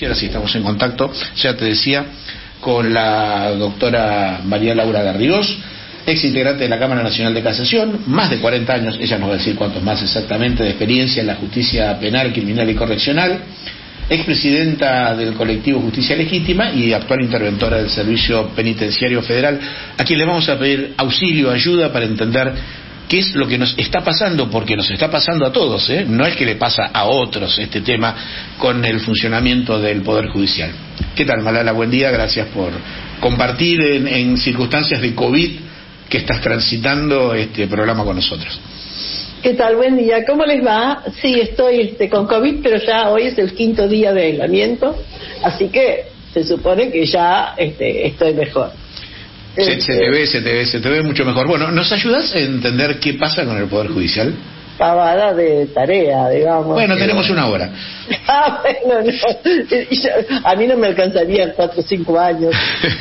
Ahora sí estamos en contacto, ya te decía, con la doctora María Laura Garrigós, ex integrante de la Cámara Nacional de Casación, más de 40 años, ella nos va a decir cuántos más exactamente, de experiencia en la justicia penal, criminal y correccional, expresidenta del colectivo Justicia Legítima y actual interventora del Servicio Penitenciario Federal, a quien le vamos a pedir auxilio, ayuda para entender qué es lo que nos está pasando, porque nos está pasando a todos, ¿eh? No es que le pasa a otros este tema con el funcionamiento del Poder Judicial. ¿Qué tal, Malala? Buen día, gracias por compartir en circunstancias de COVID que estás transitando este programa con nosotros. ¿Qué tal? Buen día, ¿cómo les va? Sí, estoy con COVID, pero ya hoy es el 5º día de aislamiento, así que se supone que ya estoy mejor. Se te ve mucho mejor. Bueno, ¿nos ayudas a entender qué pasa con el Poder Judicial? Pavada de tarea, digamos. Bueno, tenemos una hora. Bueno, no. A mí no me alcanzarían 4 o 5 años.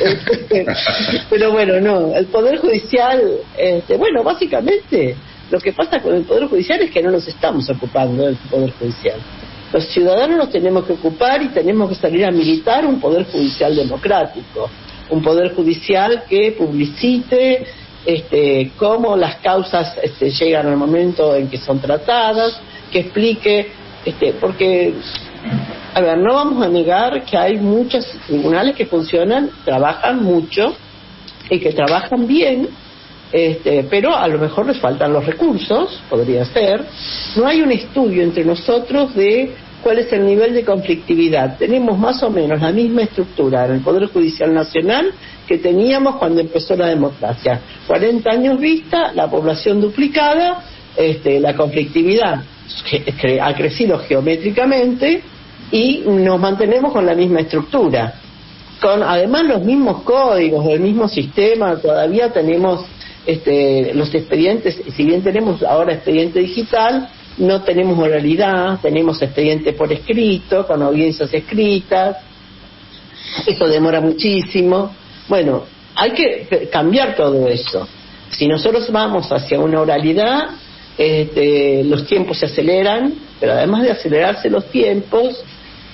Pero bueno, no. El Poder Judicial, bueno, básicamente lo que pasa con el Poder Judicial es que no nos estamos ocupando del Poder Judicial. Los ciudadanos nos tenemos que ocupar y tenemos que salir a militar un Poder Judicial democrático. Un Poder Judicial que publicite cómo las causas llegan al momento en que son tratadas, que explique, porque, a ver, no vamos a negar que hay muchos tribunales que funcionan, trabajan mucho y que trabajan bien, pero a lo mejor les faltan los recursos, podría ser. No hay un estudio entre nosotros de cuál es el nivel de conflictividad. Tenemos más o menos la misma estructura en el Poder Judicial Nacional que teníamos cuando empezó la democracia. 40 años vista, la población duplicada, la conflictividad ha crecido geométricamente y nos mantenemos con la misma estructura. Con además los mismos códigos, el mismo sistema, todavía tenemos los expedientes, si bien tenemos ahora expediente digital, no tenemos oralidad, tenemos expediente por escrito, con audiencias escritas, eso demora muchísimo. Bueno, hay que cambiar todo eso. Si nosotros vamos hacia una oralidad, los tiempos se aceleran, pero además de acelerarse los tiempos,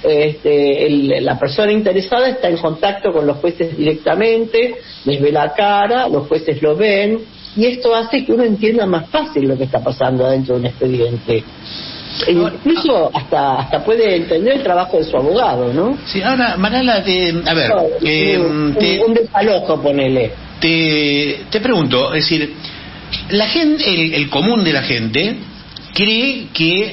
la persona interesada está en contacto con los jueces directamente, les ve la cara, los jueces lo ven, y esto hace que uno entienda más fácil lo que está pasando adentro de un expediente. Incluso hasta puede entender el trabajo de su abogado, ¿no? Sí, ahora, Malala, un desalojo, ponele. Te pregunto, es decir, la gente, el común de la gente cree que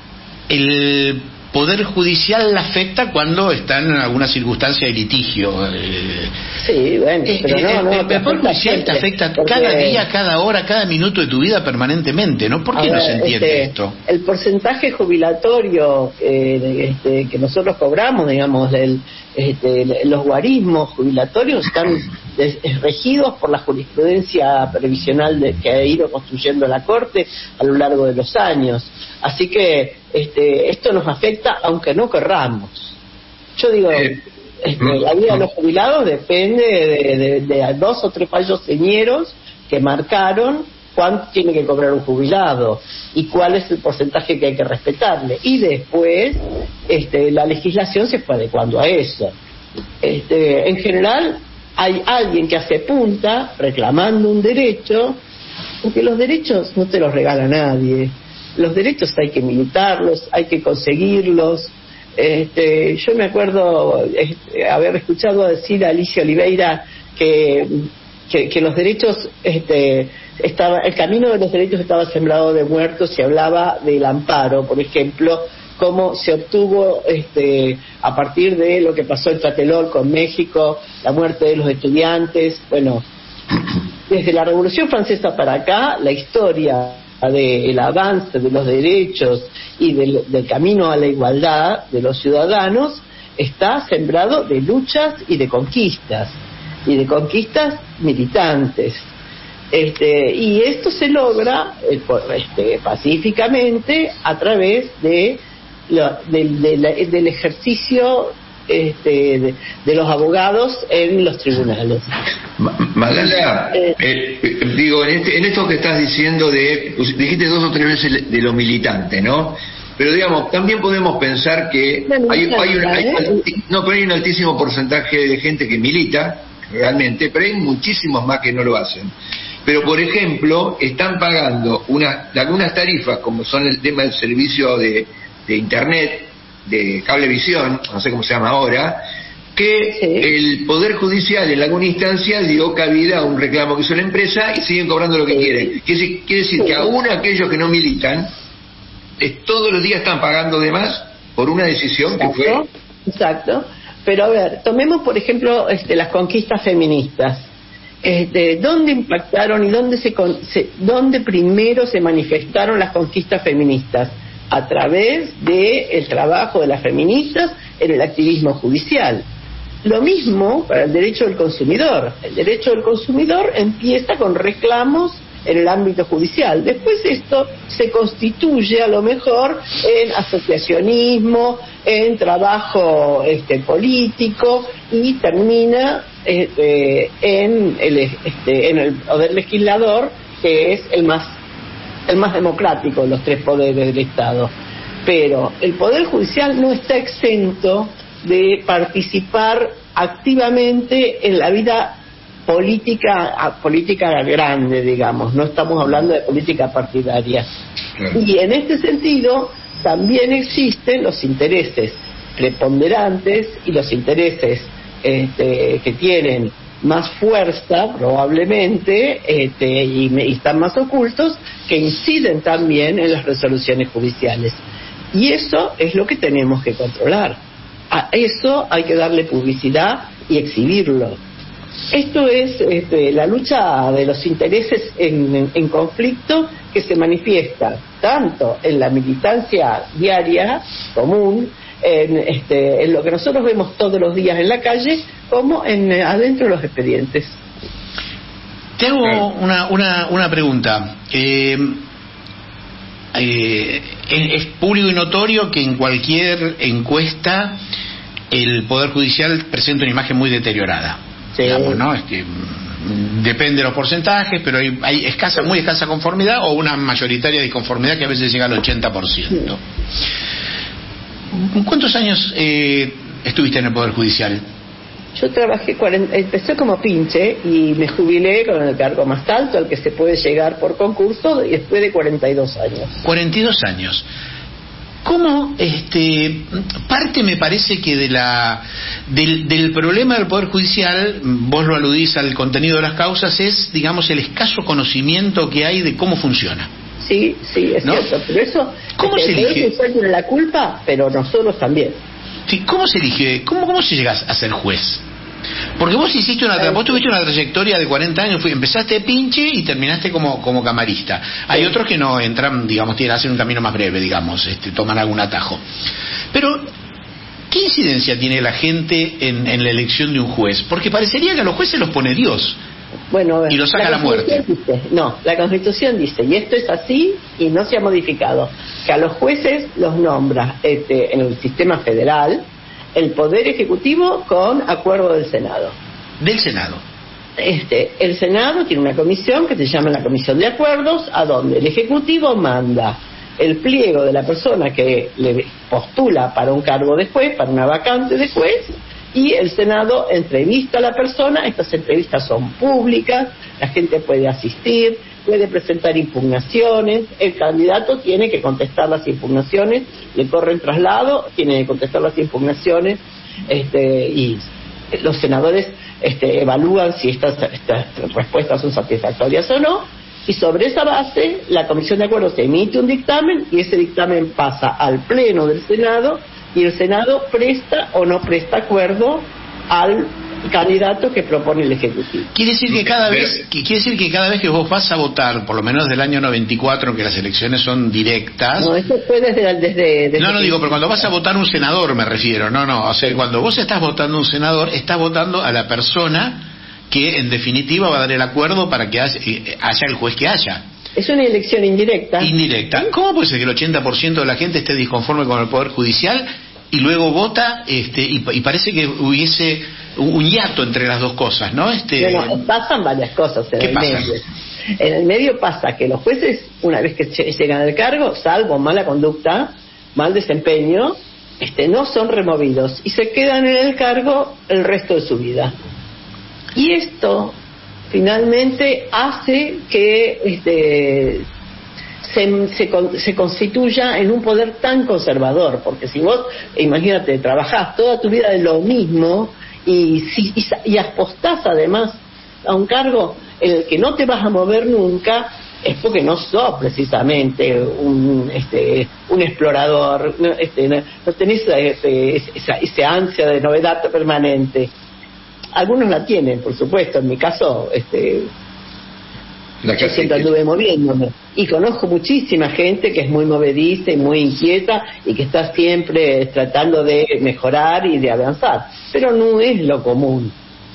el Poder Judicial la afecta cuando está en alguna circunstancia de litigio. Sí, bueno, pero no. El Poder Judicial te afecta cada día, cada hora, cada minuto de tu vida permanentemente, ¿no? ¿Por qué no se entiende esto? El porcentaje jubilatorio que nosotros cobramos, digamos, los guarismos jubilatorios están regidos por la jurisprudencia previsional que ha ido construyendo la Corte a lo largo de los años. Así que esto nos afecta aunque no querramos. Yo digo, la vida de los jubilados depende de 2 o 3 fallos señeros que marcaron cuánto tiene que cobrar un jubilado y cuál es el porcentaje que hay que respetarle. Y después la legislación se fue adecuando a eso. En general hay alguien que hace punta reclamando un derecho, porque los derechos no te los regala nadie. Los derechos hay que militarlos, hay que conseguirlos. Yo me acuerdo haber escuchado decir a Alicia Oliveira que los derechos, el camino de los derechos estaba sembrado de muertos y hablaba del amparo, por ejemplo, cómo se obtuvo a partir de lo que pasó en Tlatelolco con México, la muerte de los estudiantes. Bueno, desde la Revolución Francesa para acá, la historia del avance de los derechos y del camino a la igualdad de los ciudadanos está sembrado de luchas y de conquistas militantes. Y esto se logra pacíficamente a través del ejercicio de los abogados en los tribunales. Malala, digo, en esto que estás diciendo dijiste 2 o 3 veces de lo militante, ¿no? Pero digamos, también podemos pensar que pero hay un altísimo porcentaje de gente que milita, realmente, pero hay muchísimos más que no lo hacen. Pero, por ejemplo, están pagando algunas tarifas, como son el tema del servicio de Internet, de cablevisión, no sé cómo se llama ahora, que el Poder Judicial en alguna instancia dio cabida a un reclamo que hizo la empresa y siguen cobrando lo que quieren. Quiere decir que aún aquellos que no militan, todos los días están pagando de más por una decisión que fue... Exacto. Pero a ver, tomemos por ejemplo las conquistas feministas. ¿Dónde impactaron y dónde primero se manifestaron las conquistas feministas? A través del trabajo de las feministas en el activismo judicial. Lo mismo para el derecho del consumidor. El derecho del consumidor empieza con reclamos en el ámbito judicial. Después esto se constituye a lo mejor en asociacionismo, en trabajo político y termina en el poder legislador, que es el más democrático de los tres poderes del Estado. Pero el Poder Judicial no está exento de participar activamente en la vida política grande, digamos. No estamos hablando de política partidaria. Claro. Y en este sentido también existen los intereses preponderantes y los intereses que tienen más fuerza probablemente y están más ocultos, que inciden también en las resoluciones judiciales, y eso es lo que tenemos que controlar. A eso hay que darle publicidad y exhibirlo. Esto es la lucha de los intereses en conflicto, que se manifiesta tanto en la militancia diaria común, en lo que nosotros vemos todos los días en la calle, como adentro de los expedientes. Te hago una pregunta. Es público y notorio que en cualquier encuesta el Poder Judicial presenta una imagen muy deteriorada. Sí. Digamos, ¿no? Depende de los porcentajes, pero hay muy escasa conformidad, o una mayoritaria disconformidad que a veces llega al 80%. Sí. ¿Cuántos años estuviste en el Poder Judicial? Yo trabajé, empecé como pinche y me jubilé con el cargo más alto al que se puede llegar por concurso, y después de 42 años. 42 años. ¿Cómo, parte me parece que del problema del Poder Judicial, vos lo aludís al contenido de las causas, es, digamos, el escaso conocimiento que hay de cómo funciona? Sí, es, ¿no?, cierto, pero eso... ¿Cómo se elige? Ellos tienen la culpa, pero nosotros también. Sí, ¿cómo se elige? ¿Cómo se llega a ser juez? Porque vos tuviste una trayectoria de 40 años, empezaste pinche y terminaste como camarista. Hay otros que no entran, digamos, hacen un camino más breve, digamos, toman algún atajo. Pero, ¿qué incidencia tiene la gente en la elección de un juez? Porque parecería que a los jueces los pone Dios. Bueno, y lo saca a la muerte. La Constitución dice, y esto es así y no se ha modificado, que a los jueces los nombra en el sistema federal el Poder Ejecutivo con acuerdo del Senado. Del Senado. El Senado tiene una comisión que se llama la Comisión de Acuerdos, a donde el Ejecutivo manda el pliego de la persona que le postula para un cargo de juez, para una vacante de juez, y el Senado entrevista a la persona. Estas entrevistas son públicas, la gente puede asistir, puede presentar impugnaciones, el candidato tiene que contestar las impugnaciones, le corren traslado, tiene que contestar las impugnaciones, y los senadores evalúan si estas respuestas son satisfactorias o no, y sobre esa base la Comisión de Acuerdos emite un dictamen, y ese dictamen pasa al Pleno del Senado, y el Senado presta o no presta acuerdo al candidato que propone el Ejecutivo. Quiere decir que cada vez que vos vas a votar, por lo menos del año 94, que las elecciones son directas. No, eso fue desde no digo, pero cuando vas a votar un senador me refiero. O sea, cuando vos estás votando un senador, estás votando a la persona que en definitiva va a dar el acuerdo para que haya el juez que haya. Es una elección indirecta. Indirecta. ¿Cómo puede ser que el 80% de la gente esté disconforme con el Poder Judicial y luego vota y parece que hubiese un hiato entre las dos cosas, ¿no? Pasan varias cosas en el medio. En el medio pasa que los jueces, una vez que llegan al cargo, salvo mala conducta, mal desempeño, no son removidos y se quedan en el cargo el resto de su vida. Y esto finalmente hace que se constituya en un poder tan conservador, porque si vos, imagínate, trabajás toda tu vida de lo mismo y apostás además a un cargo en el que no te vas a mover nunca, es porque no sos precisamente un explorador, no tenés esa ansia de novedad permanente. Algunos la tienen, por supuesto. En mi caso, yo siempre anduve moviéndome y conozco muchísima gente que es muy movediza y muy inquieta y que está siempre tratando de mejorar y de avanzar, pero no es lo común.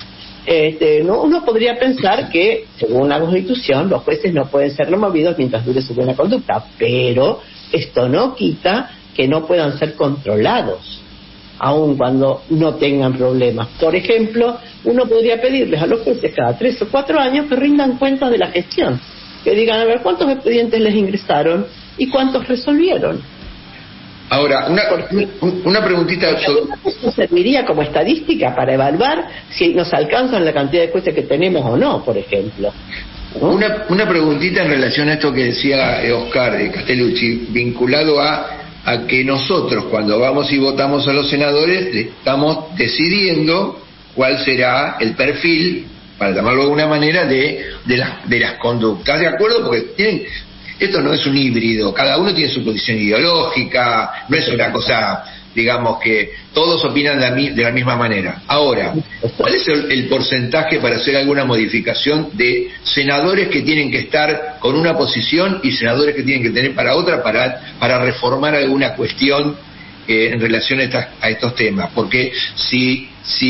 Uno podría pensar que, según la Constitución, los jueces no pueden ser removidos mientras dure su buena conducta, pero esto no quita que no puedan ser controlados, aun cuando no tengan problemas. Por ejemplo, uno podría pedirles a los jueces cada 3 o 4 años que rindan cuentas de la gestión, que digan, a ver, cuántos expedientes les ingresaron y cuántos resolvieron. Ahora, una preguntita. Eso serviría como estadística para evaluar si nos alcanzan la cantidad de jueces que tenemos o no, por ejemplo, ¿no? Una preguntita en relación a esto que decía Oscar de Castellucci, vinculado a que nosotros, cuando vamos y votamos a los senadores, estamos decidiendo cuál será el perfil, para llamarlo de alguna manera, de las conductas. ¿De acuerdo? Porque esto no es un híbrido, cada uno tiene su posición ideológica, no es una cosa, digamos, que todos opinan de la misma manera. Ahora, ¿cuál es el porcentaje para hacer alguna modificación de senadores que tienen que estar con una posición y senadores que tienen que tener para otra para reformar alguna cuestión en relación a estos temas? Porque si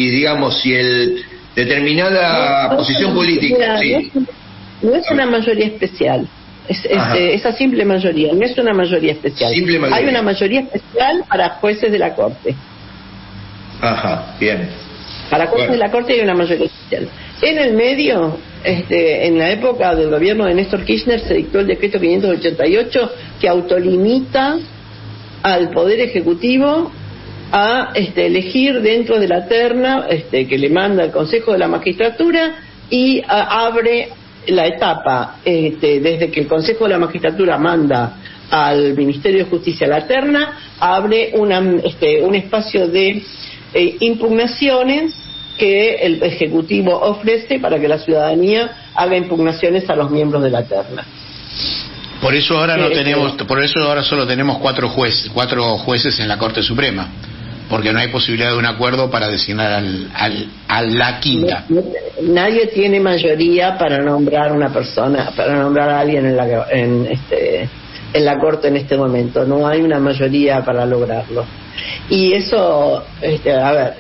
el determinada posición política... No es una mayoría especial. Esa simple mayoría, no es una mayoría especial. Hay una mayoría especial para jueces de la Corte. Ajá, bien. Para jueces de la Corte hay una mayoría especial. En el medio, en la época del gobierno de Néstor Kirchner, se dictó el decreto 588 que autolimita al Poder Ejecutivo a elegir dentro de la terna que le manda el Consejo de la Magistratura y abre la etapa desde que el Consejo de la Magistratura manda al Ministerio de Justicia la terna, abre un espacio de impugnaciones que el Ejecutivo ofrece para que la ciudadanía haga impugnaciones a los miembros de la terna. Por eso ahora ahora solo tenemos 4 jueces en la Corte Suprema, porque no hay posibilidad de un acuerdo para designar a la quinta. Nadie tiene mayoría para nombrar una persona, para nombrar a alguien en la Corte en este momento. No hay una mayoría para lograrlo. Y eso, a ver,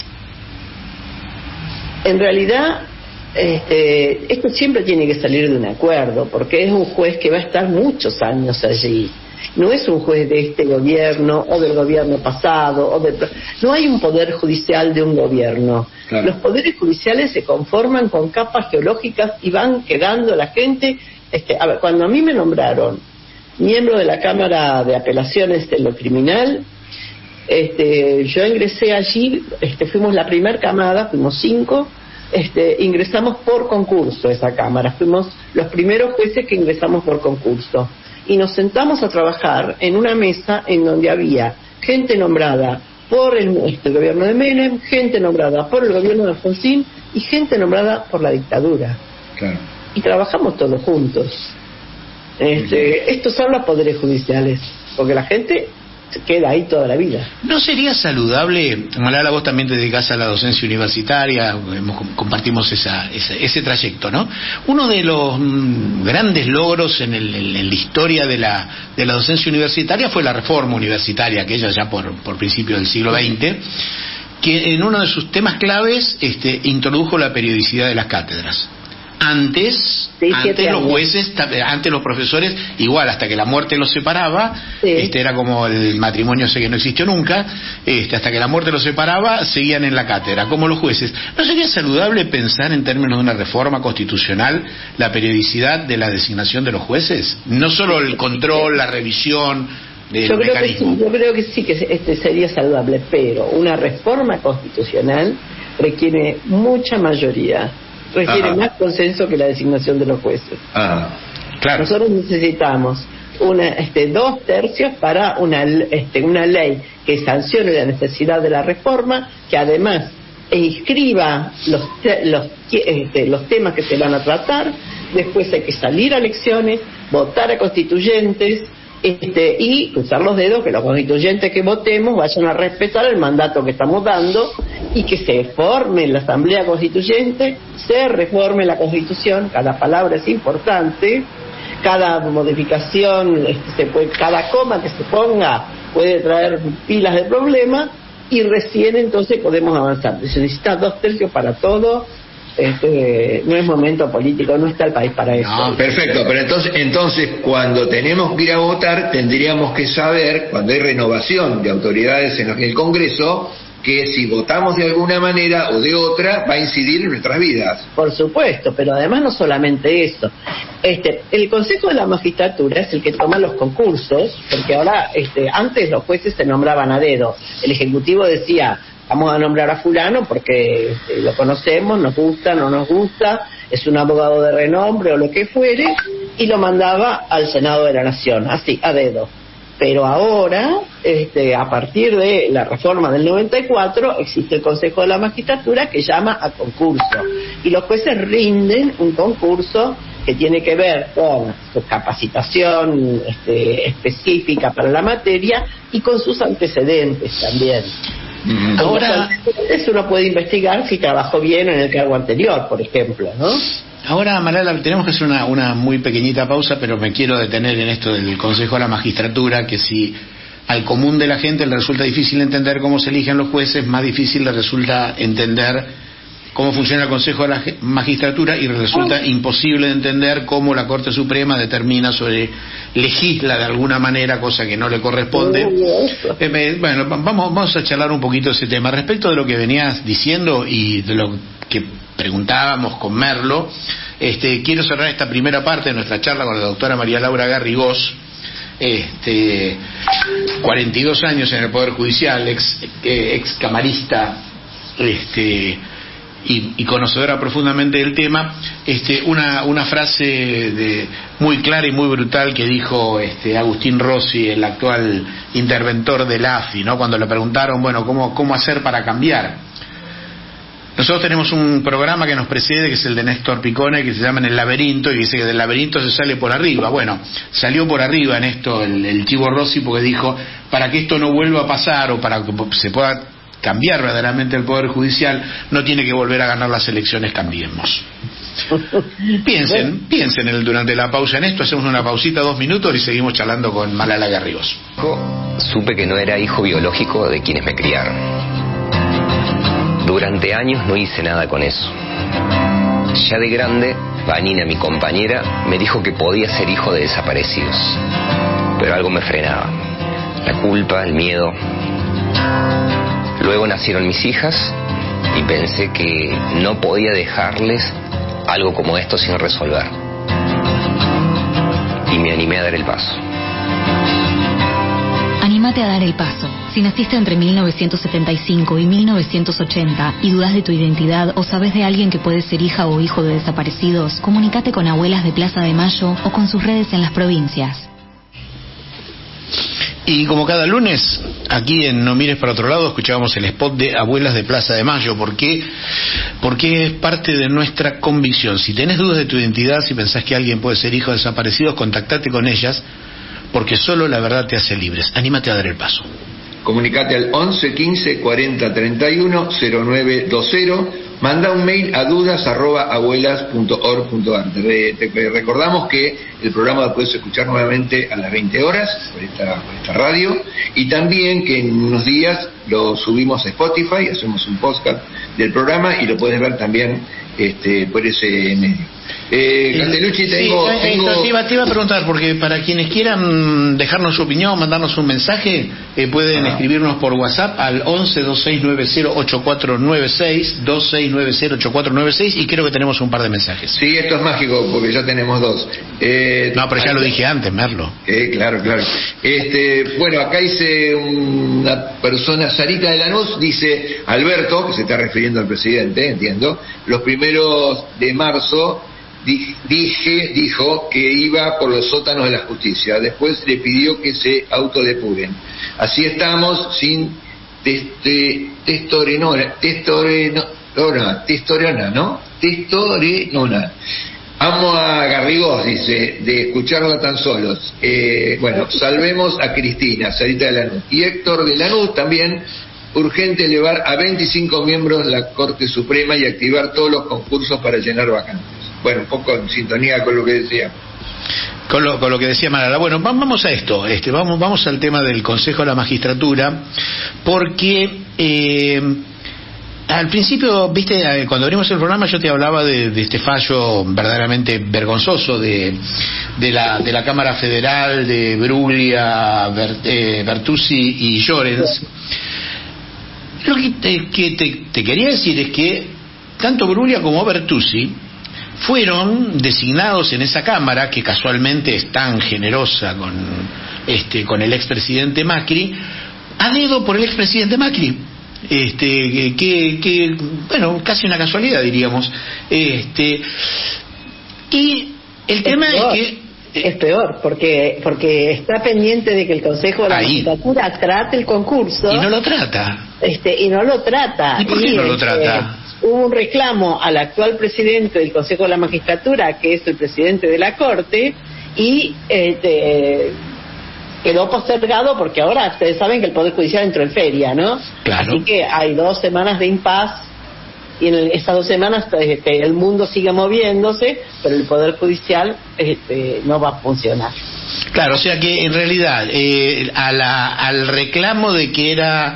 en realidad, esto siempre tiene que salir de un acuerdo, porque es un juez que va a estar muchos años allí. No es un juez de este gobierno o del gobierno pasado, no hay un poder judicial de un gobierno. Claro. Los poderes judiciales se conforman con capas geológicas y van quedando la gente. A ver, cuando a mí me nombraron miembro de la Cámara de Apelaciones de lo Criminal, yo ingresé allí, fuimos la primer camada, fuimos 5, ingresamos por concurso a esa cámara, fuimos los primeros jueces que ingresamos por concurso. Y nos sentamos a trabajar en una mesa en donde había gente nombrada por el gobierno de Menem, gente nombrada por el gobierno de Alfonsín y gente nombrada por la dictadura. Claro. Y trabajamos todos juntos. Estos son los poderes judiciales, porque la gente se queda ahí toda la vida. ¿No sería saludable, Malala, vos también te dedicás a la docencia universitaria, compartimos ese trayecto, ¿no? Uno de los grandes logros en la historia de la docencia universitaria fue la reforma universitaria, aquella ya por principios del siglo XX, que en uno de sus temas claves introdujo la periodicidad de las cátedras. Antes los jueces, antes los profesores, igual hasta que la muerte los separaba, era como el matrimonio ese que no existió nunca, hasta que la muerte los separaba, seguían en la cátedra, como los jueces. ¿No sería saludable pensar en términos de una reforma constitucional la periodicidad de la designación de los jueces? No solo el control, la revisión, del mecanismo. Yo creo que sí, que sería saludable, pero una reforma constitucional requiere mucha mayoría, requiere más consenso que la designación de los jueces. Claro. Nosotros necesitamos 2/3 para una ley que sancione la necesidad de la reforma, que además inscriba los temas que se van a tratar. Después hay que salir a elecciones, votar a constituyentes, y cruzar los dedos que los constituyentes que votemos vayan a respetar el mandato que estamos dando, y que se forme la Asamblea Constituyente, se reforme la Constitución. Cada palabra es importante, cada modificación, cada coma que se ponga puede traer pilas de problemas, y recién entonces podemos avanzar. Se necesita 2/3 para todo. No es momento político, no está el país para eso. No, perfecto, pero entonces cuando tenemos que ir a votar tendríamos que saber, cuando hay renovación de autoridades en el Congreso, que si votamos de alguna manera o de otra va a incidir en nuestras vidas. Por supuesto, pero además no solamente eso. El Consejo de la Magistratura es el que toma los concursos, porque ahora, antes los jueces se nombraban a dedo. El Ejecutivo decía: vamos a nombrar a fulano porque lo conocemos, nos gusta, no nos gusta, es un abogado de renombre o lo que fuere, y lo mandaba al Senado de la Nación, así, a dedo. Pero ahora, a partir de la reforma del 94, existe el Consejo de la Magistratura que llama a concurso. Y los jueces rinden un concurso que tiene que ver con su capacitación específica para la materia y con sus antecedentes también. Ahora eso uno puede investigar si trabajó bien en el cargo anterior, por ejemplo, ¿no? Ahora, Malala, tenemos que hacer una muy pequeñita pausa, pero me quiero detener en esto del Consejo de la Magistratura, que si al común de la gente le resulta difícil entender cómo se eligen los jueces, más difícil le resulta entender cómo funciona el Consejo de la Magistratura, y resulta imposible de entender cómo la Corte Suprema determina legisla de alguna manera, cosa que no le corresponde. Bueno, vamos a charlar un poquito de ese tema. Respecto de lo que venías diciendo y de lo que preguntábamos con Merlo, quiero cerrar esta primera parte de nuestra charla con la doctora María Laura Garrigós. 42 años en el Poder Judicial, ex camarista, y conocedora profundamente del tema. Una frase muy clara y muy brutal que dijo Agustín Rossi, el actual interventor del AFI, ¿no? Cuando le preguntaron, bueno, cómo hacer para cambiar. Nosotros tenemos un programa que nos precede, que es el de Néstor Picone, que se llama En el Laberinto, y dice que del laberinto se sale por arriba. Bueno, salió por arriba en esto el Chivo Rossi, porque dijo: para que esto no vuelva a pasar, o para que se pueda cambiar verdaderamente el Poder Judicial, no tiene que volver a ganar las elecciones, cambiemos. Piensen durante la pausa en esto. Hacemos una pausita, 2 minutos, y seguimos charlando con Malala Garrigós. Supe que no era hijo biológico de quienes me criaron. Durante años no hice nada con eso. Ya de grande, Vanina, mi compañera, me dijo que podía ser hijo de desaparecidos. Pero algo me frenaba. La culpa, el miedo. Luego nacieron mis hijas y pensé que no podía dejarles algo como esto sin resolver. Y me animé a dar el paso. Anímate a dar el paso. Si naciste entre 1975 y 1980 y dudas de tu identidad o sabes de alguien que puede ser hija o hijo de desaparecidos, comunícate con Abuelas de Plaza de Mayo o con sus redes en las provincias. Y como cada lunes, aquí en No Mires para Otro Lado, escuchábamos el spot de Abuelas de Plaza de Mayo. ¿Por qué? Porque es parte de nuestra convicción. Si tenés dudas de tu identidad, si pensás que alguien puede ser hijo de desaparecidos, contactate con ellas, porque solo la verdad te hace libres. Anímate a dar el paso. Comunicate al 11 15 40 31 0920. Manda un mail a dudas@abuelas.org.ar. Te recordamos que el programa lo puedes escuchar nuevamente a las 20 horas por esta radio, y también que en unos días lo subimos a Spotify, hacemos un podcast del programa y lo puedes ver también por ese medio. Castellucci, te iba a preguntar, porque para quienes quieran dejarnos su opinión, mandarnos un mensaje, pueden escribirnos por WhatsApp al 11-2690-8496, 2690-8496, y creo que tenemos un par de mensajes. Sí, esto es mágico, porque ya tenemos dos. No, pero ya lo dije antes, Merlo. Claro. Bueno, acá dice una persona, Sarita de Lanús, dice Alberto, que se está refiriendo al presidente, entiendo, los primeros de marzo dijo que iba por los sótanos de la justicia, después le pidió que se autodepuren. Así estamos sin testorenona. Amo a Garrigós, dice, de escucharla tan solos. Bueno, salvemos a Cristina, Sarita de Lanús. Y Héctor de Lanús también, urgente elevar a 25 miembros la Corte Suprema y activar todos los concursos para llenar vacantes. Bueno, un poco en sintonía con lo que decía. Con lo que decía Marala. Bueno, vamos a esto. Vamos al tema del Consejo de la Magistratura, porque al principio, viste, cuando abrimos el programa yo te hablaba de este fallo verdaderamente vergonzoso de la Cámara Federal, de Bruglia, Bertuzzi y Llorens. Lo que te quería decir es que tanto Bruglia como Bertuzzi fueron designados en esa Cámara, que casualmente es tan generosa con el expresidente Macri, a dedo por el expresidente Macri. Bueno, casi una casualidad, diríamos. Y el tema es que es peor, porque está pendiente de que el Consejo de la Magistratura trate el concurso. Y no lo trata. Y no lo trata. ¿Y por qué no lo trata? Hubo un reclamo al actual presidente del Consejo de la Magistratura, que es el presidente de la Corte, y quedó postergado porque ahora ustedes saben que el Poder Judicial entró en feria, ¿no? Claro. Así que hay 2 semanas de impas, y en estas 2 semanas el mundo sigue moviéndose, pero el Poder Judicial no va a funcionar. Claro, o sea que en realidad al reclamo de que era,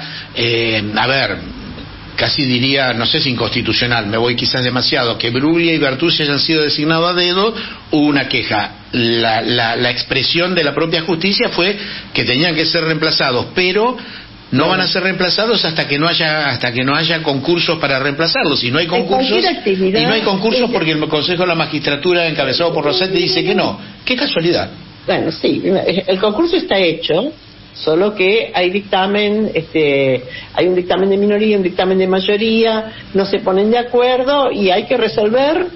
casi diría, no sé si inconstitucional, me voy quizás demasiado, que Bruglia y Bertuzzi hayan sido designados a dedo, hubo una queja. La expresión de la propia justicia fue que tenían que ser reemplazados, pero no van a ser reemplazados hasta que no haya concursos para reemplazarlos. Y no hay concursos, porque el Consejo de la Magistratura, encabezado por Rossetti, dice que no. ¡Qué casualidad! Bueno, sí, el concurso está hecho, solo que hay dictamen, hay un dictamen de minoría, un dictamen de mayoría, no se ponen de acuerdo y hay que resolver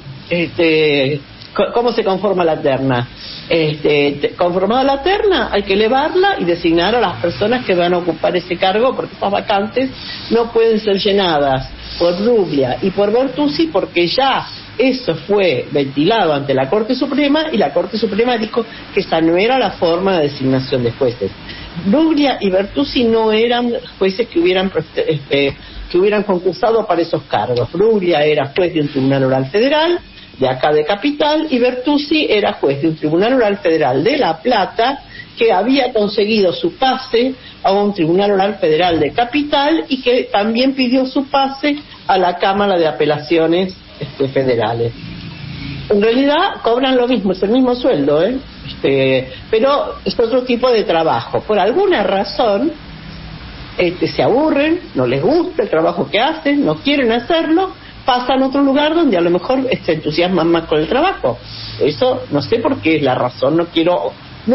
cómo se conforma la terna. Conformada la terna, hay que elevarla y designar a las personas que van a ocupar ese cargo, porque estas vacantes no pueden ser llenadas por Bruglia y por Bertuzzi, porque ya eso fue ventilado ante la Corte Suprema, y la Corte Suprema dijo que esa no era la forma de designación de jueces. Bruglia y Bertuzzi no eran jueces que hubieran concursado para esos cargos. Bruglia era juez de un tribunal oral federal de acá de Capital, y Bertuzzi era juez de un tribunal oral federal de La Plata, que había conseguido su pase a un tribunal oral federal de Capital y que también pidió su pase a la Cámara de Apelaciones federales. En realidad cobran lo mismo, es el mismo sueldo, pero es otro tipo de trabajo. Por alguna razón se aburren, no les gusta el trabajo que hacen, no quieren hacerlo, pasan a otro lugar donde a lo mejor se entusiasman más con el trabajo. Eso no sé por qué es la razón. No quiero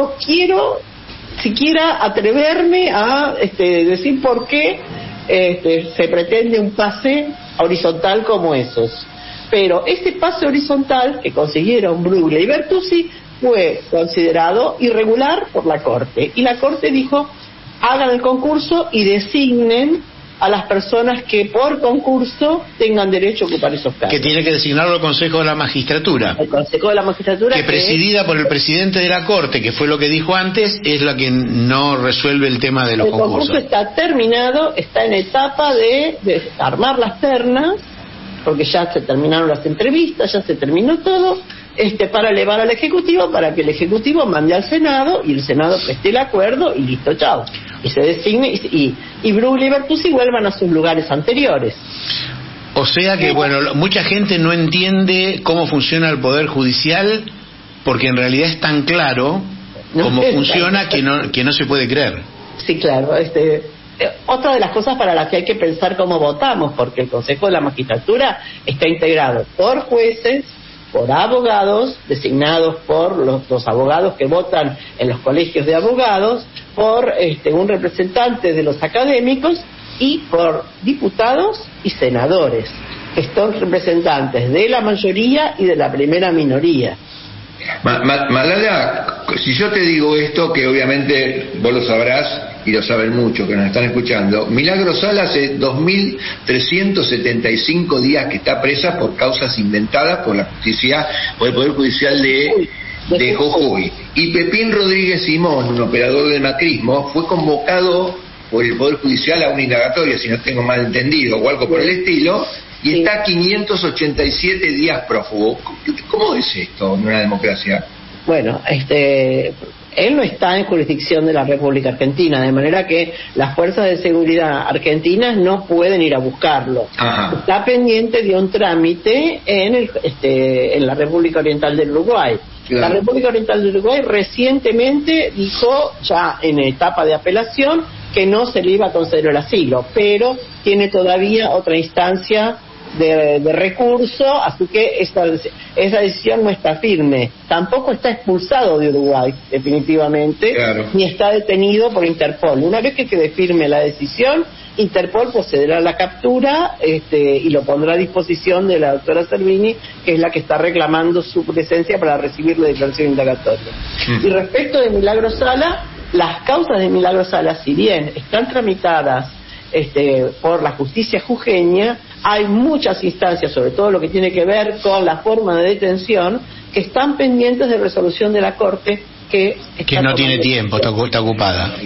siquiera atreverme a decir por qué se pretende un pase horizontal como esos. Pero ese pase horizontal que consiguieron Bruglia y Bertuzzi fue considerado irregular por la Corte, y la Corte dijo: hagan el concurso y designen a las personas que por concurso tengan derecho a ocupar esos cargos. Que tiene que designarlo el Consejo de la Magistratura. El Consejo de la Magistratura, que presidida por el presidente de la Corte, que fue lo que dijo antes, es la que no resuelve el tema de los concursos. El concurso está terminado, está en etapa de armar las ternas, porque ya se terminaron las entrevistas, ya se terminó todo, para elevar al Ejecutivo, para que el Ejecutivo mande al Senado y el Senado preste el acuerdo y listo, chao. Y se designe y Bruglia y Bertuzzi vuelvan a sus lugares anteriores. O sea que, bueno, mucha gente no entiende cómo funciona el Poder Judicial, porque en realidad es tan claro cómo funciona que no se puede creer. Sí, claro. Otra de las cosas para las que hay que pensar cómo votamos, porque el Consejo de la Magistratura está integrado por jueces, por abogados, designados por los abogados que votan en los colegios de abogados, por un representante de los académicos y por diputados y senadores, que son representantes de la mayoría y de la primera minoría. Malala, si yo te digo esto, que obviamente vos lo sabrás y lo saben muchos que nos están escuchando, Milagro Sala hace 2.375 días que está presa por causas inventadas por la justicia, por el Poder Judicial de Jujuy. Y Pepín Rodríguez Simón, un operador del macrismo, fue convocado por el Poder Judicial a una indagatoria, si no tengo mal entendido, o algo por el estilo, y está 587 días prófugo. ¿Cómo es esto en una democracia? Bueno, él no está en jurisdicción de la República Argentina, de manera que las fuerzas de seguridad argentinas no pueden ir a buscarlo. Ajá. Está pendiente de un trámite en la República Oriental del Uruguay. Claro. La República Oriental del Uruguay recientemente dijo, ya en etapa de apelación, que no se le iba a conceder el asilo, pero tiene todavía otra instancia de recurso, así que esa decisión no está firme. Tampoco está expulsado de Uruguay, definitivamente, claro, ni está detenido por Interpol. Una vez que quede firme la decisión, Interpol procederá a la captura y lo pondrá a disposición de la doctora Servini, que es la que está reclamando su presencia para recibir la declaración indagatoria. Y respecto de Milagro Sala, las causas de Milagro Sala, si bien están tramitadas por la justicia jujeña, hay muchas instancias, sobre todo lo que tiene que ver con la forma de detención, que están pendientes de resolución de la Corte, que no tiene tiempo, está ocupada.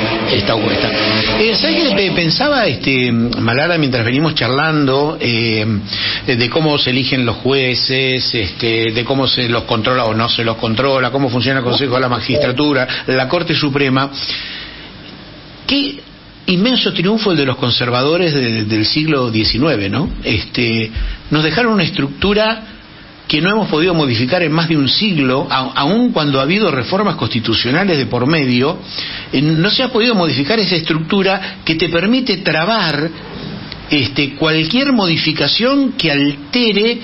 ¿Sabes qué pensaba, Malala, mientras venimos charlando de cómo se eligen los jueces, de cómo se los controla o no se los controla, cómo funciona el Consejo de la Magistratura, la Corte Suprema? ¿Qué inmenso triunfo el de los conservadores del siglo XIX, ¿no? Nos dejaron una estructura que no hemos podido modificar en más de un siglo, aun cuando ha habido reformas constitucionales de por medio, no se ha podido modificar esa estructura que te permite trabar cualquier modificación que altere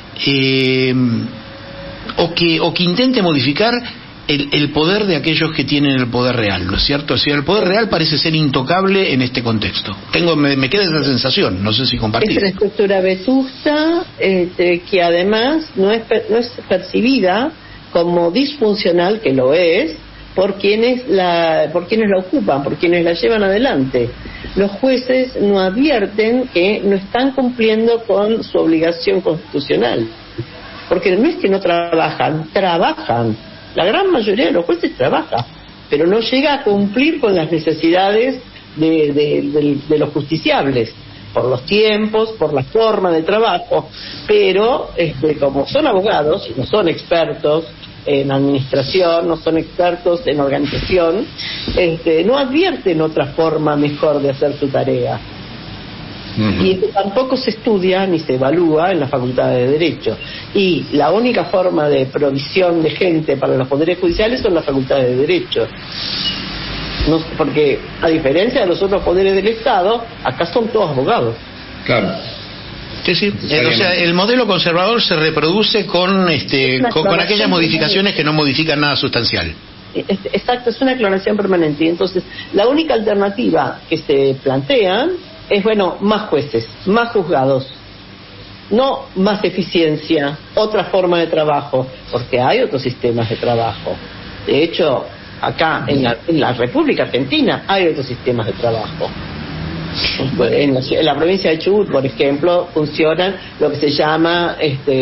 o que intente modificar el poder de aquellos que tienen el poder real, ¿no es cierto? O sea, el poder real parece ser intocable en este contexto. Me queda esa sensación, no sé si compartir. Es una estructura vetusta que además no es percibida como disfuncional, que lo es, por quienes la ocupan, por quienes la llevan adelante. Los jueces no advierten que no están cumpliendo con su obligación constitucional, porque no es que no trabajan. La gran mayoría de los jueces trabaja, pero no llega a cumplir con las necesidades de los justiciables, por los tiempos, por la forma de trabajo, pero como son abogados, no son expertos en administración, no son expertos en organización, no advierten otra forma mejor de hacer su tarea. Uh-huh. Y tampoco se estudia ni se evalúa en la Facultad de Derecho, y la única forma de provisión de gente para los poderes judiciales son las facultades de Derecho, porque a diferencia de los otros poderes del Estado, acá son todos abogados. Claro. Sí. O sea, el modelo conservador se reproduce con aquellas modificaciones que no modifican nada sustancial. Exacto, es una aclaración permanente. Y entonces, la única alternativa que se plantean es, más jueces, más juzgados, no más eficiencia, otra forma de trabajo, porque hay otros sistemas de trabajo. De hecho, acá en la República Argentina hay otros sistemas de trabajo. En la provincia de Chubut, por ejemplo, funcionan lo que se llama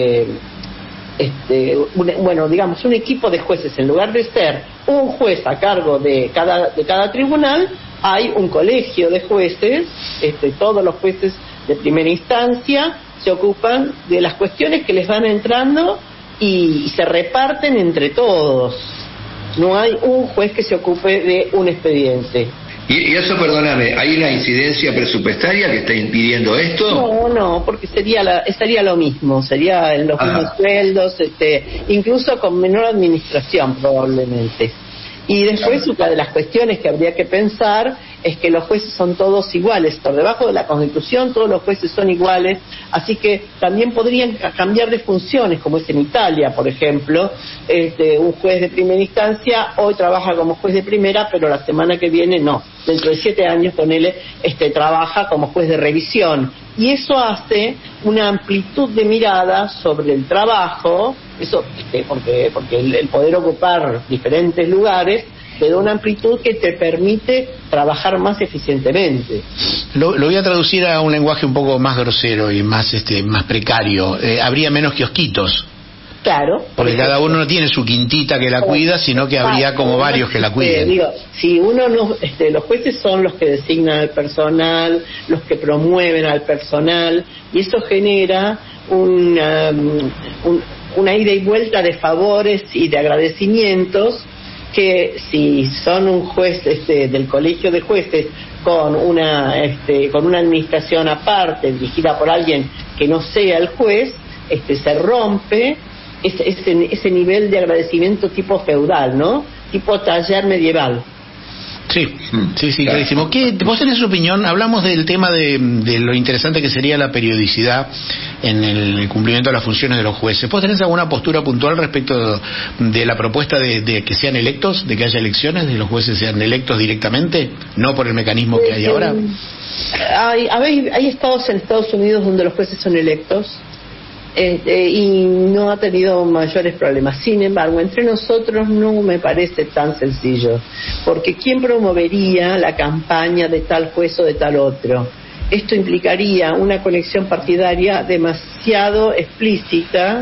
un equipo de jueces. En lugar de ser un juez a cargo de cada tribunal, hay un colegio de jueces. Todos los jueces de primera instancia se ocupan de las cuestiones que les van entrando y se reparten entre todos. No hay un juez que se ocupe de un expediente. Y eso, perdóname, ¿hay una incidencia presupuestaria que está impidiendo esto? No, porque estaría lo mismo, sería en los mismos sueldos, incluso con menor administración probablemente. Y después otra de las cuestiones que habría que pensar es que los jueces son todos iguales. Por debajo de la Constitución todos los jueces son iguales, así que también podrían cambiar de funciones, como es en Italia, por ejemplo. Un juez de primera instancia hoy trabaja como juez de primera, pero la semana que viene no. Dentro de 7 años, ponele, trabaja como juez de revisión. Y eso hace una amplitud de mirada sobre el trabajo, eso porque el poder ocupar diferentes lugares te da una amplitud que te permite trabajar más eficientemente. Lo voy a traducir a un lenguaje un poco más grosero y más precario. Habría menos kiosquitos. Claro. Porque cada uno no tiene su quintita que la cuida, sino que habría como varios que la cuiden. Si uno no, los jueces son los que designan al personal, los que promueven al personal, y eso genera una ida y vuelta de favores y de agradecimientos que si son un juez del colegio de jueces con una administración aparte dirigida por alguien que no sea el juez, se rompe ese nivel de agradecimiento tipo feudal, ¿no? Tipo taller medieval. Sí, clarísimo. ¿Vos tenés su opinión? Hablamos del tema de lo interesante que sería la periodicidad en el cumplimiento de las funciones de los jueces. ¿Vos tenés alguna postura puntual respecto de la propuesta de que sean electos, de que haya elecciones, de los jueces sean electos directamente, no por el mecanismo que hay ahora? Hay estados en Estados Unidos donde los jueces son electos. Y no ha tenido mayores problemas. Sin embargo, entre nosotros no me parece tan sencillo, porque ¿quién promovería la campaña de tal juez o de tal otro? Esto implicaría una conexión partidaria demasiado explícita.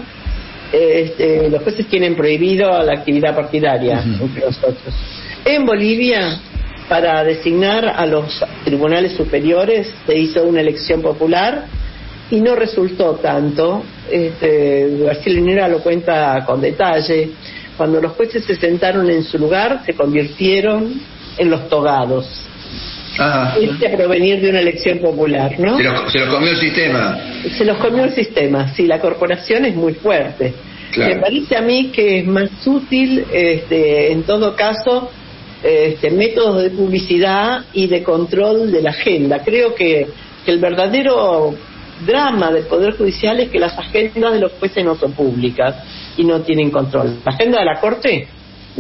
Los jueces tienen prohibido la actividad partidaria entre nosotros. En Bolivia, para designar a los tribunales superiores se hizo una elección popular y no resultó tanto. García Linera lo cuenta con detalle. Cuando los jueces se sentaron en su lugar, se convirtieron en los togados. A provenir de una elección popular, ¿no? Se los comió el sistema. Se los comió el sistema, sí, la corporación es muy fuerte. Claro. Me parece a mí que es más útil, en todo caso, métodos de publicidad y de control de la agenda. Creo que el verdadero drama del Poder Judicial es que las agendas de los jueces no son públicas y no tienen control. La agenda de la Corte,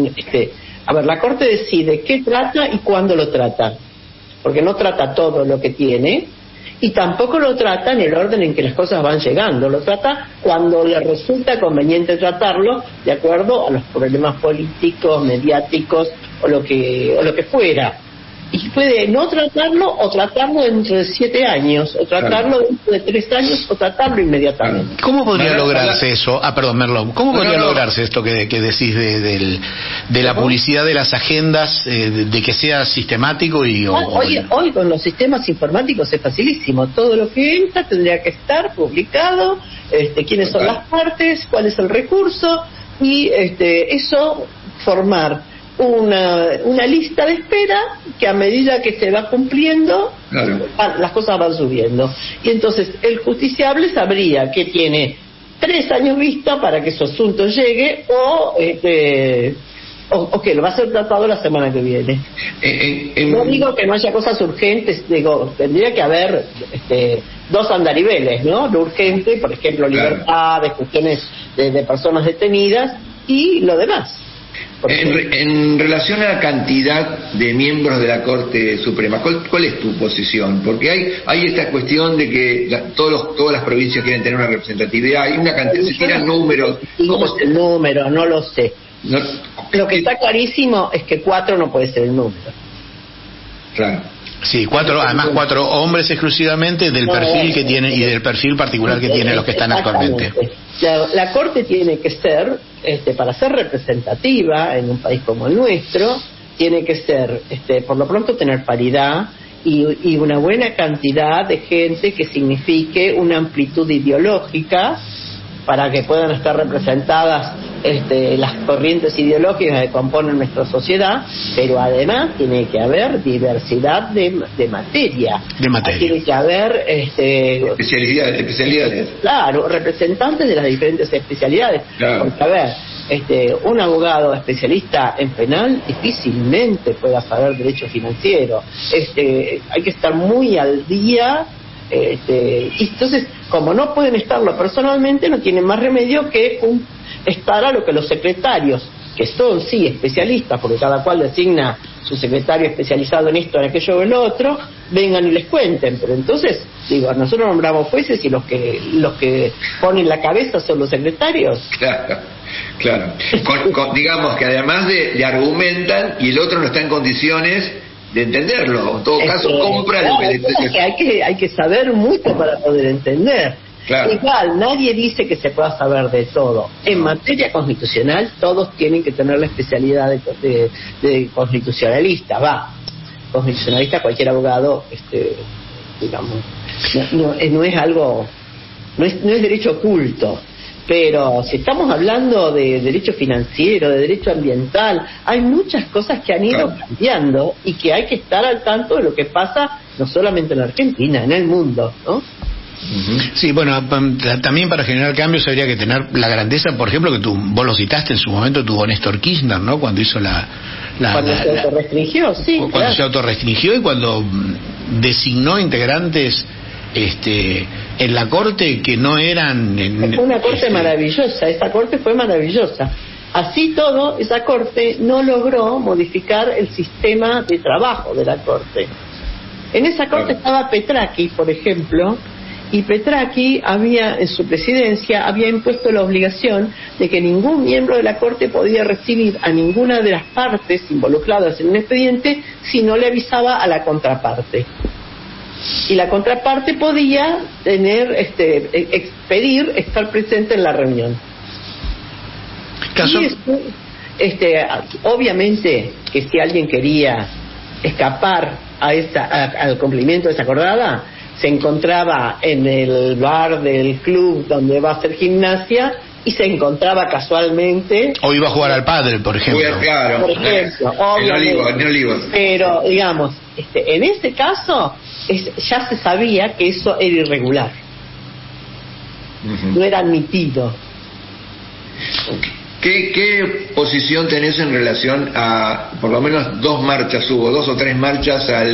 la Corte decide qué trata y cuándo lo trata, porque no trata todo lo que tiene y tampoco lo trata en el orden en que las cosas van llegando, lo trata cuando le resulta conveniente tratarlo de acuerdo a los problemas políticos, mediáticos o lo que fuera. Y puede no tratarlo o tratarlo dentro de 7 años, o tratarlo dentro de 3 años, o tratarlo inmediatamente. ¿Cómo podría lograrse eso? Perdón, Merlo. ¿Cómo podría lograrse esto que decís de la publicidad de las agendas, de que sea sistemático y... Hoy con los sistemas informáticos es facilísimo. Todo lo que entra tendría que estar publicado, quiénes son las partes, cuál es el recurso, y eso formar una lista de espera que a medida que se va cumpliendo, las cosas van subiendo. Y entonces el justiciable sabría que tiene 3 años vista para que su asunto llegue o que lo va a ser tratado la semana que viene. No digo que no haya cosas urgentes, tendría que haber 2 andariveles, ¿no? Lo urgente, por ejemplo, libertades, cuestiones de personas detenidas y lo demás. En relación a la cantidad de miembros de la Corte Suprema, ¿cuál es tu posición? Porque hay esta cuestión de que todas las provincias quieren tener una representatividad, hay una cantidad, se tiran números. ¿Cómo es el número? No lo sé. Lo que está clarísimo es que 4 no puede ser el número. Claro. Sí, 4, además 4 hombres exclusivamente del perfil que tienen y del perfil particular que tienen los que están actualmente. La Corte tiene que ser, para ser representativa en un país como el nuestro, tiene que ser, por lo pronto, tener paridad y una buena cantidad de gente que signifique una amplitud ideológica para que puedan estar representadas las corrientes ideológicas que componen nuestra sociedad, pero además tiene que haber diversidad de materia. Tiene que haber especialidades. Claro, representantes de las diferentes especialidades. Claro. Porque, a ver, un abogado especialista en penal difícilmente pueda saber derecho financiero. Hay que estar muy al día. Y entonces, como no pueden estarlo personalmente, no tienen más remedio que estar a lo que los secretarios, que son sí especialistas, porque cada cual designa su secretario especializado en esto, en aquello o en lo otro, vengan y les cuenten. Pero entonces, digo, nosotros nombramos jueces y los que ponen la cabeza son los secretarios. Claro. Digamos que además le argumentan y el otro no está en condiciones de entenderlo. En todo caso, compra lo que hay que saber mucho para poder entender. Claro. Igual, nadie dice que se pueda saber de todo. En materia constitucional, todos tienen que tener la especialidad de constitucionalista. Constitucionalista, cualquier abogado, digamos, no es algo, no es derecho oculto. Pero si estamos hablando de derecho financiero, de derecho ambiental, hay muchas cosas que han ido cambiando y que hay que estar al tanto de lo que pasa no solamente en la Argentina, en el mundo, ¿no? Sí, bueno, también para generar cambios habría que tener la grandeza, por ejemplo, que vos lo citaste en su momento, tuvo Néstor Kirchner, ¿no? Cuando hizo cuando se autorrestringió, sí. Cuando se autorrestringió y cuando designó integrantes en la corte que no eran... Fue una corte maravillosa, esa corte fue maravillosa. Así todo, esa corte no logró modificar el sistema de trabajo de la corte. En esa corte estaba Petraki, por ejemplo, y Petraki en su presidencia había impuesto la obligación de que ningún miembro de la corte podía recibir a ninguna de las partes involucradas en un expediente si no le avisaba a la contraparte. Y la contraparte podía pedir estar presente en la reunión. ¿Caso? Y obviamente que si alguien quería escapar al cumplimiento de esa acordada, se encontraba en el bar del club donde va a hacer gimnasia y se encontraba casualmente, o iba a jugar al pádel, por ejemplo. Obviamente. Pero digamos, en ese caso ya se sabía que eso era irregular. No era admitido. ¿Qué posición tenés en relación a, por lo menos 2 marchas hubo, 2 o 3 marchas a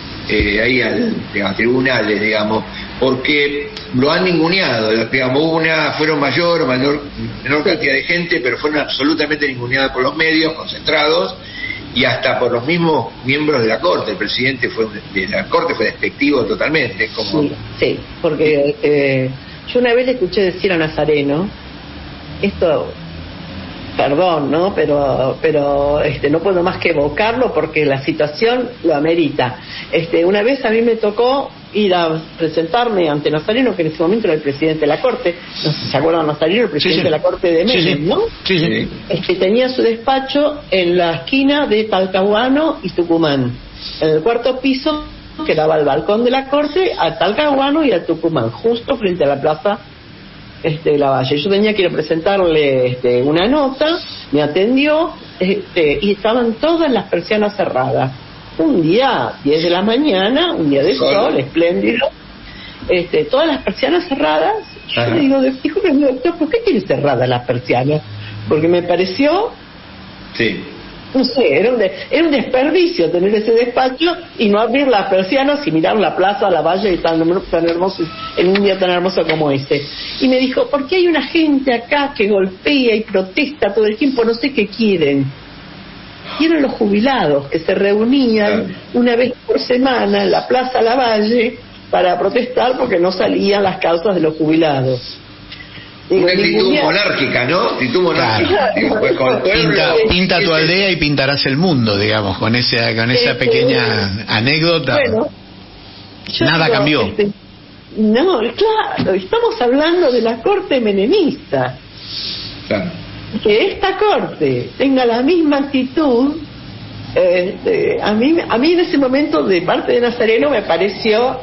tribunales, digamos, porque lo han ninguneado, digamos, fueron menor cantidad de gente, pero fueron absolutamente ninguneadas por los medios, concentrados, y hasta por los mismos miembros de la Corte. El presidente de la Corte fue despectivo totalmente. Sí, porque yo una vez le escuché decir a Nazareno, esto... Perdón, ¿no? Pero no puedo más que evocarlo porque la situación lo amerita. Una vez a mí me tocó ir a presentarme ante Nazareno, que en ese momento era el presidente de la Corte. No sé si se acuerdan, Nazareno, el presidente de la Corte de Menem, ¿no? Sí. Tenía su despacho en la esquina de Talcahuano y Tucumán, en el 4º piso, que daba al balcón de la Corte a Talcahuano y a Tucumán, justo frente a la plaza Lavalle. Yo tenía que ir a presentarle una nota, me atendió y estaban todas las persianas cerradas. Un día 10 de la mañana, un día de sol espléndido, todas las persianas cerradas. Yo le digo, doctor, ¿por qué tiene cerradas las persianas? Porque me pareció, no sé, era un desperdicio tener ese despacho y no abrir las persianas y mirar la plaza, la valle tan hermoso, en un día tan hermoso como este. Y me dijo, ¿por qué hay una gente acá que golpea y protesta todo el tiempo? No sé qué quieren. Quieren los jubilados que se reunían una vez por semana en la plaza Lavalle para protestar porque no salían las causas de los jubilados. Una actitud monárquica, ¿no? Actitud monárquica. Pinta tu aldea y pintarás el mundo, digamos, con esa pequeña anécdota. Bueno, nada cambió. No, claro, estamos hablando de la corte menemista. Claro. Que esta corte tenga la misma actitud, a mí en ese momento de parte de Nazareno me pareció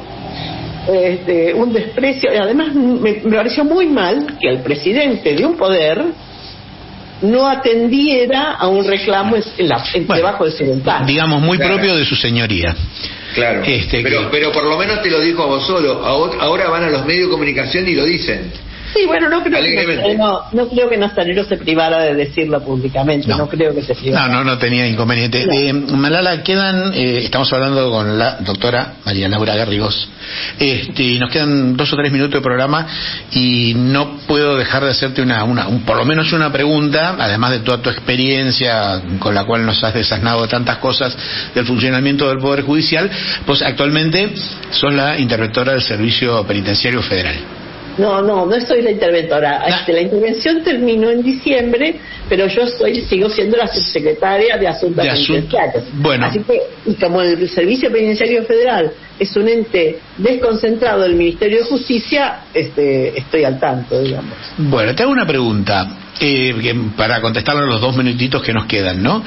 un desprecio, y además me pareció muy mal que el presidente de un poder no atendiera a un reclamo debajo de su ventana. Digamos, muy propio de su señoría. Claro, pero por lo menos te lo dijo a vos solo. Ahora van a los medios de comunicación y lo dicen. Sí, bueno, no creo que Nazareno se privara de decirlo públicamente, no creo que se privara. No tenía inconveniente. No. Malala, estamos hablando con la doctora María Laura Garrigós, y nos quedan 2 o 3 minutos de programa y no puedo dejar de hacerte por lo menos una pregunta, además de toda tu experiencia con la cual nos has desasnado tantas cosas del funcionamiento del Poder Judicial. Pues actualmente sos la interventora del Servicio Penitenciario Federal. No soy la interventora. La intervención terminó en diciembre, pero yo sigo siendo la subsecretaria de Asuntos Penitenciarios. Bueno. Así que, y como el Servicio Penitenciario Federal es un ente desconcentrado del Ministerio de Justicia, estoy al tanto, digamos. Bueno, te hago una pregunta, para contestarlo en los 2 minutitos que nos quedan, ¿no?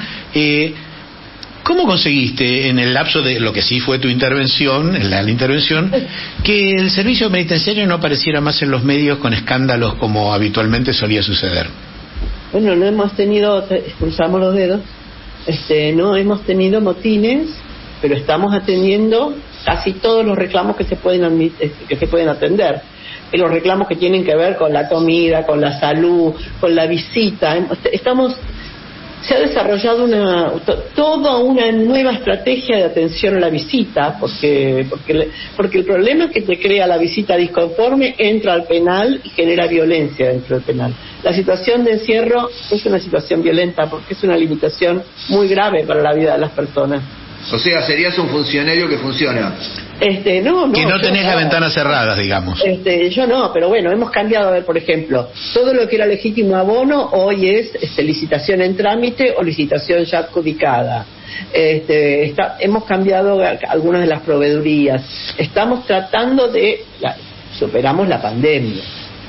¿Cómo conseguiste, en el lapso de lo que sí fue tu intervención, la intervención, que el servicio penitenciario no apareciera más en los medios con escándalos como habitualmente solía suceder? Bueno, no hemos tenido, cruzamos los dedos, no hemos tenido motines, pero estamos atendiendo casi todos los reclamos que se pueden atender. Y los reclamos que tienen que ver con la comida, con la salud, con la visita. Se ha desarrollado toda una nueva estrategia de atención a la visita, porque el problema es que te crea la visita disconforme, entra al penal y genera violencia dentro del penal. La situación de encierro es una situación violenta porque es una limitación muy grave para la vida de las personas. O sea, serías un funcionario que funciona. Que no tenés las ventanas cerradas, digamos. Yo no, pero bueno, hemos cambiado. A ver, por ejemplo, todo lo que era legítimo abono hoy es licitación en trámite o licitación ya adjudicada. Hemos cambiado algunas de las proveedurías. Estamos tratando superamos la pandemia.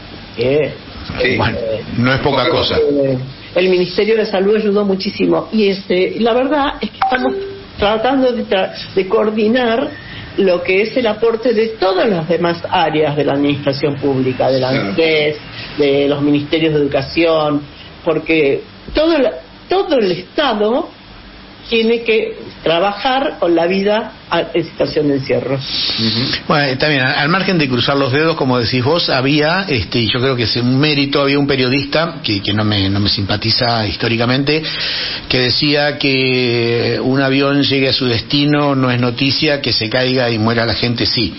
No es poca cosa. El Ministerio de Salud ayudó muchísimo y la verdad es que estamos tratando de coordinar lo que es el aporte de todas las demás áreas de la administración pública, de la ANSES, de los ministerios de educación, porque todo el Estado tiene que trabajar con la vida en situación de encierro. Bueno, también al margen de cruzar los dedos, como decís vos, había, y yo creo que es un mérito, había un periodista que no me simpatiza históricamente, que decía que un avión llegue a su destino no es noticia, que se caiga y muera la gente sí.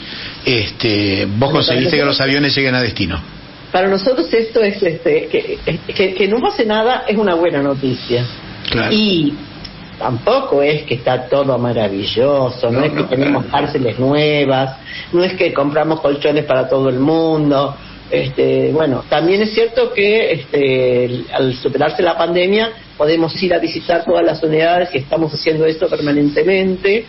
Vos conseguiste que los aviones lleguen a destino. Para nosotros esto es que no pase nada es una buena noticia. Claro. Y tampoco es que está todo maravilloso, no es que tenemos cárceles nuevas, no es que compramos colchones para todo el mundo. Bueno, también es cierto que al superarse la pandemia podemos ir a visitar todas las unidades y estamos haciendo eso permanentemente.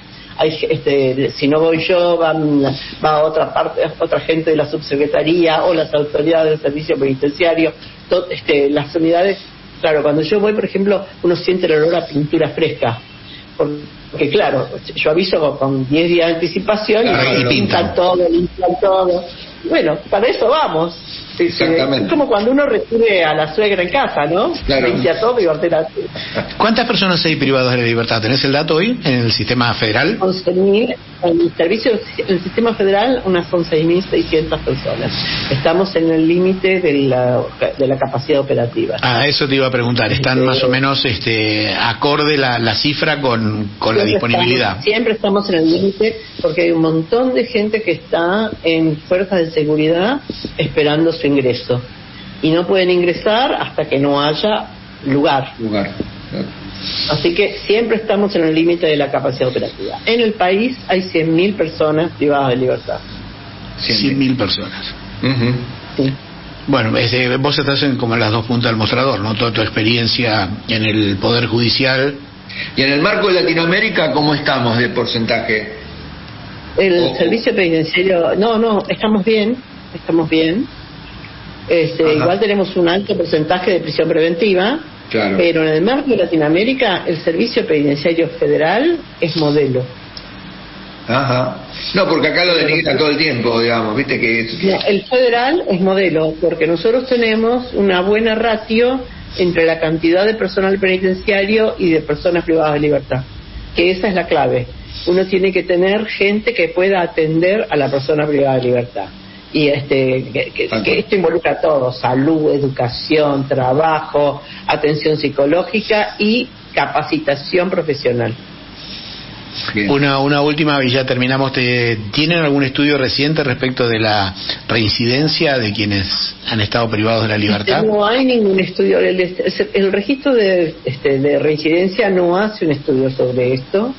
Si no voy yo, va otra gente de la subsecretaría o las autoridades del servicio penitenciario. Las unidades. Claro, cuando yo voy, por ejemplo, uno siente el olor a pintura fresca. Porque, claro, yo aviso con 10 días de anticipación y limpian todo. Bueno, para eso vamos. Exactamente. Es como cuando uno recibe a la suegra en casa, ¿no? Claro. Limpia todo y ordena. ¿Cuántas personas hay privadas de la libertad? ¿Tenés el dato hoy en el sistema federal? 11.000, en el sistema federal, unas 11.600 personas. Estamos en el límite de la capacidad operativa. Eso te iba a preguntar. ¿Están más o menos acorde la cifra con la disponibilidad? Siempre estamos en el límite porque hay un montón de gente que está en fuerzas de seguridad esperando su ingreso y no pueden ingresar hasta que no haya lugar. Así que siempre estamos en el límite de la capacidad operativa. En el país hay 100.000 personas privadas de libertad. 100.000 personas. Sí. Bueno, vos estás como en las dos puntas del mostrador, ¿no? Toda tu experiencia en el Poder Judicial. Y en el marco de Latinoamérica, ¿cómo estamos de porcentaje? El servicio penitenciario, estamos bien. Igual tenemos un alto porcentaje de prisión preventiva, claro. Pero en el marco de Latinoamérica el servicio penitenciario federal es modelo. Ajá. No, porque acá lo denigran todo el tiempo, digamos, viste que es... No, el federal es modelo porque nosotros tenemos una buena ratio entre la cantidad de personal penitenciario y de personas privadas de libertad, que esa es la clave. Uno tiene que tener gente que pueda atender a la persona privada de libertad. Y que esto involucra todo: salud, educación, trabajo, atención psicológica y capacitación profesional. Una última, y ya terminamos. ¿Tienen algún estudio reciente respecto de la reincidencia de quienes han estado privados de la libertad? No hay ningún estudio. El registro de reincidencia no hace un estudio sobre esto.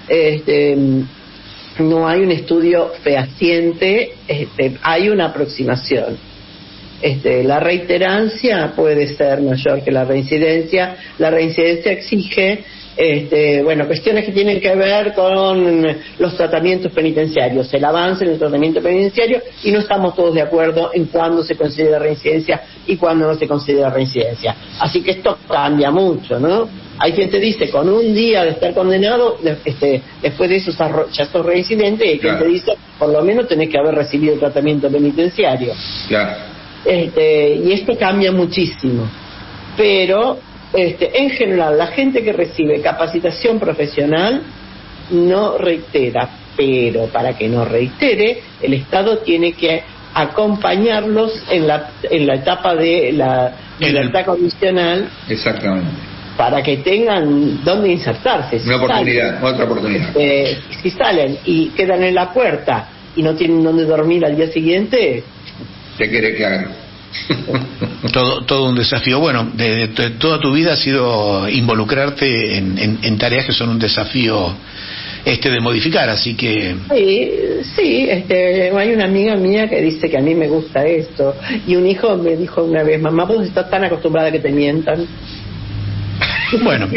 No hay un estudio fehaciente, hay una aproximación. La reiterancia puede ser mayor que la reincidencia. La reincidencia exige cuestiones que tienen que ver con los tratamientos penitenciarios, el avance en el tratamiento penitenciario, y no estamos todos de acuerdo en cuándo se considera reincidencia y cuándo no se considera reincidencia. Así que esto cambia mucho, ¿no? Hay quien te dice, con un día de estar condenado, después de eso ya sos reincidente, y hay quien te dice, por lo menos tenés que haber recibido el tratamiento penitenciario. Claro. Y esto cambia muchísimo. Pero en general, la gente que recibe capacitación profesional no reitera, pero para que no reitere, el Estado tiene que acompañarlos en la etapa de la libertad condicional. Exactamente. Para que tengan dónde insertarse. Otra oportunidad. Si salen y quedan en la puerta y no tienen dónde dormir al día siguiente, ¿qué querés que hagan? Todo un desafío. Bueno, de toda tu vida ha sido involucrarte en tareas que son un desafío de modificar, así que... Sí, hay una amiga mía que dice que a mí me gusta esto, y un hijo me dijo una vez: mamá, vos estás tan acostumbrada a que te mientan. Bueno,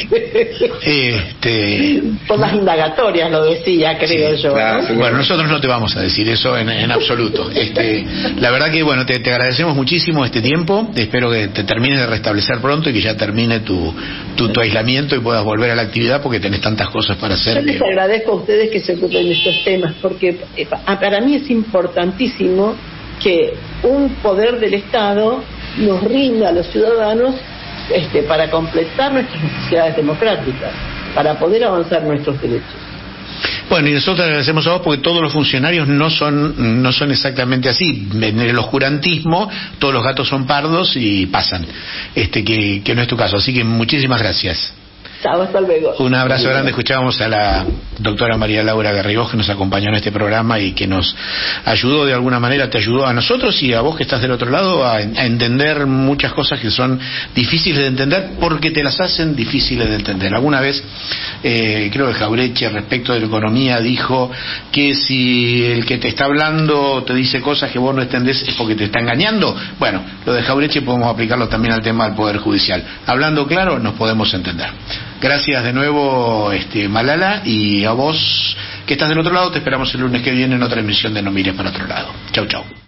por las indagatorias lo decía, creo yo. Claro, ¿no? Bueno, nosotros no te vamos a decir eso en absoluto. La verdad que bueno, te agradecemos muchísimo este tiempo. Espero que te termines de restablecer pronto y que ya termine tu aislamiento y puedas volver a la actividad, porque tenés tantas cosas para hacer. Yo les agradezco a ustedes que se ocupen de estos temas, porque para mí es importantísimo que un poder del Estado nos rinda a los ciudadanos para completar nuestras necesidades democráticas, para poder avanzar nuestros derechos. Bueno, y nosotros agradecemos a vos, porque todos los funcionarios no son exactamente así. En el oscurantismo todos los gatos son pardos y pasan, que no es tu caso. Así que muchísimas gracias. Chao, hasta luego. Un abrazo grande. Escuchábamos a la doctora María Laura Garrigós, que nos acompañó en este programa y que nos ayudó de alguna manera, te ayudó a nosotros y a vos que estás del otro lado a entender muchas cosas que son difíciles de entender, porque te las hacen difíciles de entender. Alguna vez, creo que Jauretche, respecto de la economía, dijo que si el que te está hablando te dice cosas que vos no entendés es porque te está engañando. Bueno, lo de Jauretche podemos aplicarlo también al tema del Poder Judicial. Hablando claro, nos podemos entender. Gracias de nuevo, Malala, y a vos que estás del otro lado, te esperamos el lunes que viene en otra emisión de No Mires para Otro Lado. Chau, chau.